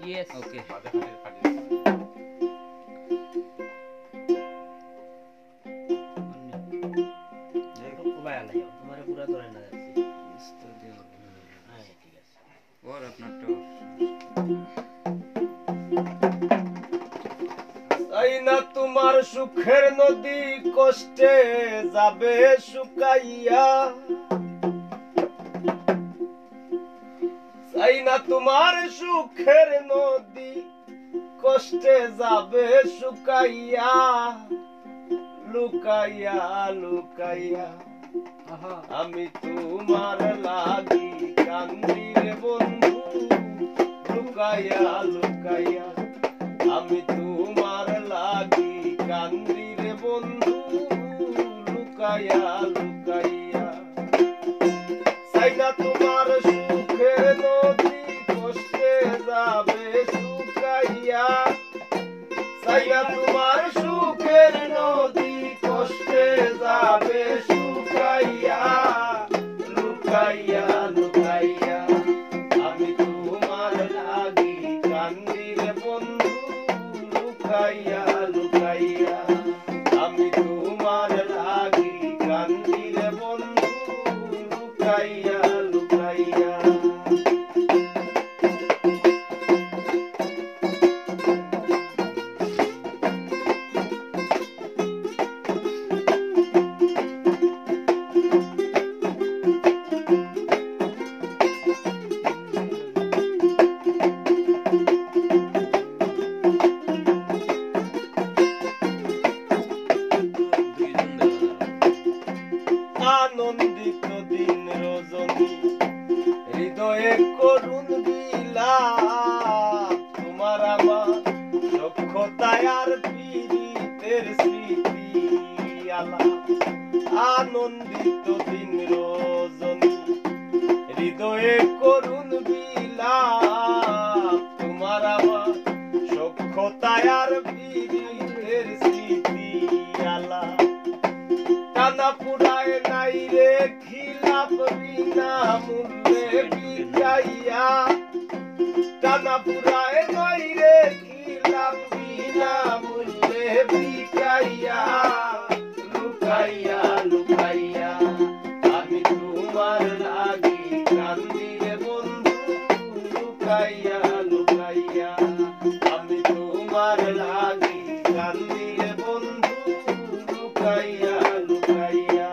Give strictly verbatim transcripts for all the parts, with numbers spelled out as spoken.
Yes. Okay. और अपना top আইনা তোমার সুখের নদী কষ্টে যাবে শুকাইয়া আইনা তোমার সুখের নদী কষ্টে যাবে শুকাইয়া লুকাইয়া লুকাইয়া আমি তোমার লাগি কান্দি রে বন্ধু লুকাইয়া লুকাইয়া আমি তোমার লাগি কান্দি রে বন্ধু লুকাইয়া লুকাইয়া সাইনা তোমার সুখের নদী কষ্টে যাবে শুকাইয়া সাইনা তোমার সুখের নদী কষ্টে যাবে শুকাইয়া লুকাইয়া লুকাইয়া আমি তোমার লাগি কান্দি রে বন্ধু লুকাইয়া লুকাইয়া আমি তোমার লাগি কান্দি রে বন্ধু লুকাইয়া লুকাইয়া আনন্দিত দিন রজনী হৃদয়ে করুণ বিলাপ তোমার আমার সখ্যতায় আর পীড়িতের স্মৃতি আলাপ আনন্দিত দিন রজনী হৃদয়ে করুণ বিলাপ তোমার আমার সখ্যতায় আর পীড়িতের স্মৃতি আলাপ টানা পুরায় নাই রে খিলাপ বিনা মূল্যে বিকাইয়া টানা পুরায় নাই রে খিলাপ বিনা মূল্যে বিকাইয়া লুকাইয়া লুকাইয়া আমি তোমার লাগি কান্দি রে বন্ধু লুকাইয়া লুকাইয়া আমি তোমার লাগি কান্দি রে বন্ধু লুকাইয়া লুকাইয়া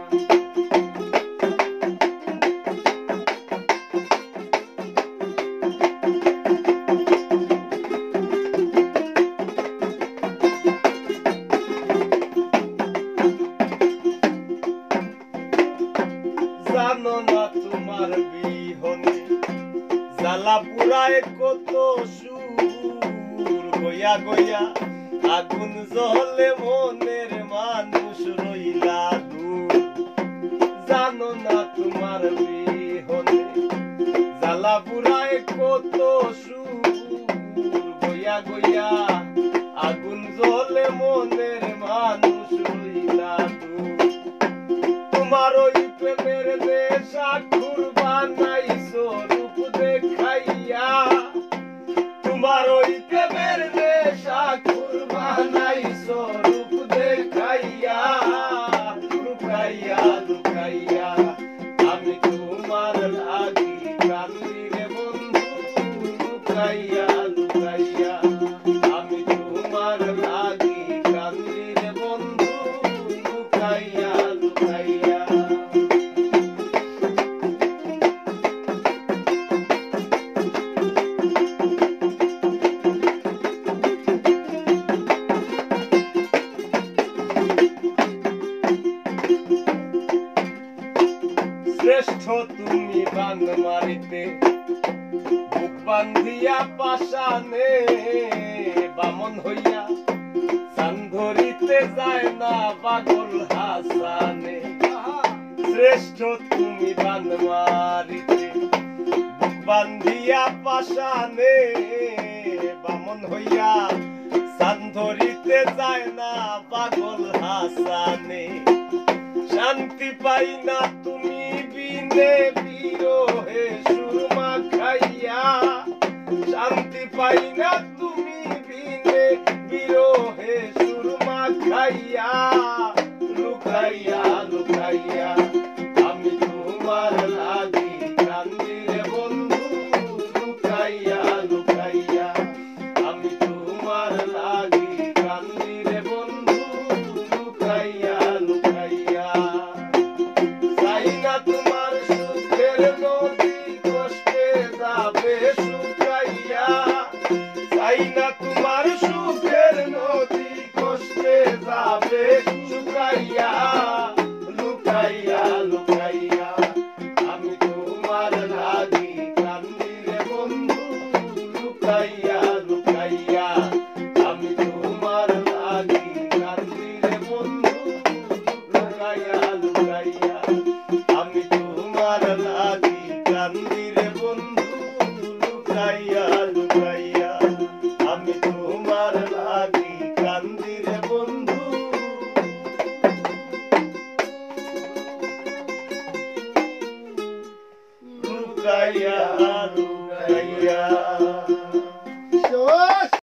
জানো না তোমার বিহনে জ্বালা পুরায় কত সুর গয়া গয়া আগুন জ্বলে মনের মানুষ রইলা দূর জানো না তোমার বিহনে জ্বালা পুরায় কত সুর গয়া গয়া আগুন জ্বলে মনের মানুষ রইলা দূর তোমার ওই প্রেমের নেশা বানাইছো রূপ দেখাইয়া তোমার ওই প্রেমের নেশা বানাইছো রূপ দেখাইয়া লুকাইয়া লুকাইয়া আমি তোমার লাগি কান্দি রে বন্ধু লুকাইয়া লুকাইয়া আমি তোমার লাগি কান্দি রে বন্ধু লুকাইয়া লুকাইয়া শ্রেষ্ঠ তুমি বান মারিতে বুক বান্ধিয়া পাশানে বামন হইয়া সান ধরিতে যায় না পাগল হাসানে শ্রেষ্ঠ তুমি বান মারিতে বুক বান্ধিয়া পাশানে বামন হইয়া সান ধরিতে যায় না পাগল হাসানে শান্তি পাই না তুমি বিনে বিরহে সুরমা খাইয়া শান্তি পাই না তুমি বিনে বিরহে সুরমা খাইয়া লুকাইয়া লুকাইয়া আমি তোমার লাগি কান্দি রে বন্ধু লুকাইয়া লুকাইয়া আমি তোমার লাগি কান্দি রে বন্ধু লুকাইয়া লুকাইয়া চাই না তোমার সুখের নদী কষ্টে যাবে শুকাইয়া চাই না তোমার সুখের নদী কষ্টে যাবে শুকাইয়া লুকাইয়া লুকাইয়া আমি তোমার লাগি কান্দি রে বন্ধু লুকাইয়া লুকাইয়া আমি তোমার লাগি কান্দি রে বন্ধু লুকাইয়া লুকাইয়া আমি তোমার লাগি কান্দি রে বন্ধু লুকাইয়া লুকাইয়া আমি তোমার লাগি কান্দি রে বন্ধু লুকাইয়া লুকাইয়া।